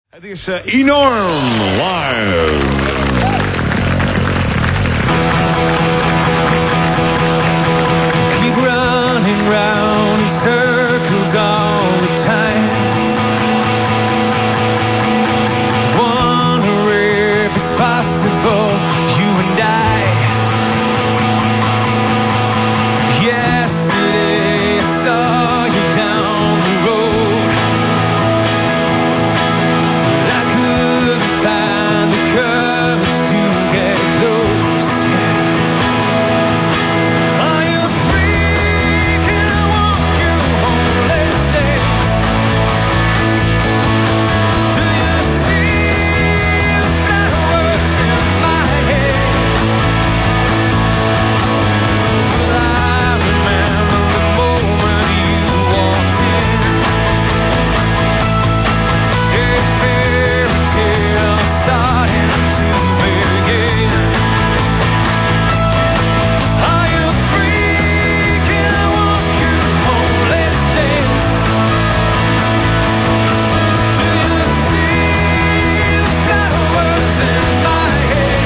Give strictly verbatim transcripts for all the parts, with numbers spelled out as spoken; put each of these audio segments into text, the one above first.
Het is uh, ENorm live. Keep running round in circles all the time. Wonder if it's possible, you and I. Yesterday I saw you down the road. I couldn't find the courage to get close. Are you free? Can I walk you home? Let's dance. Do you see the flowers in my head? Well, I remember the moment you walked in. A fairy tale starting to begin. Are you free? Can I walk you home? Let's dance. Do you see the flowers in my head?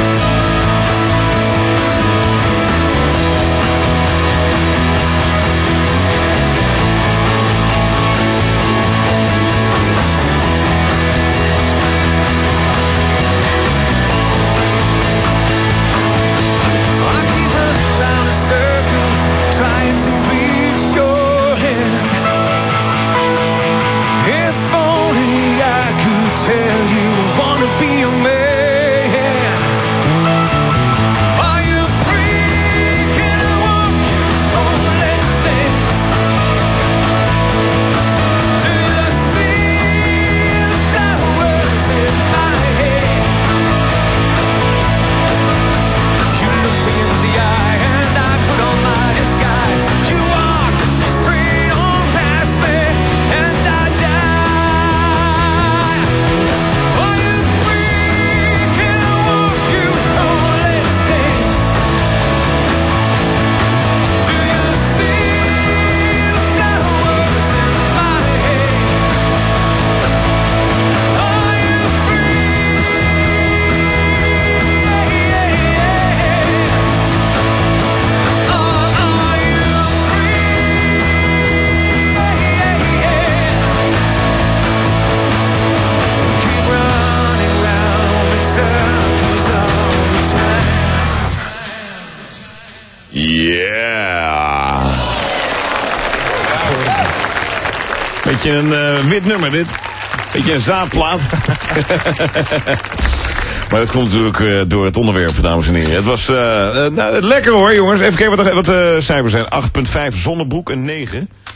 I keep running round in circles, trying to reach your hand. If only I could tell you I wanna be your man. Are you free? Can I walk you home? Let's dance. Do you see the flowers in my head? You look me in the eye and I put on my disguise. You walk straight on past me and I die. Are you free? Can I walk you home? Let's dance. Do you see the flowers in my head? Are you Keep running round in circles all the time. Yeah. Beetje een uh, wit nummer dit. Beetje een zaadplaat. Maar dat komt natuurlijk uh, door het onderwerp, dames en heren. Het was uh, uh, nou, lekker hoor, jongens. Even kijken wat, wat de uh, cijfers zijn. acht komma vijf Zonnebroek, een negen.